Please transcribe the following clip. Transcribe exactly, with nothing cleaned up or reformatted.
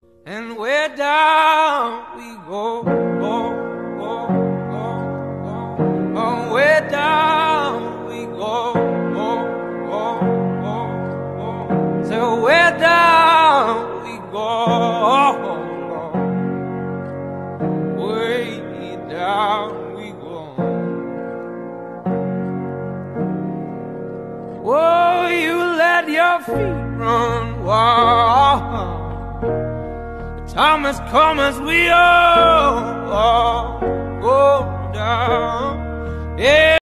And way down we go, go, go, go, go. Oh, way down we go, go, go, go, go. So way down we go, way down we go. Oh, you let your feet run wild. Time has come as we all, all go down. Yeah.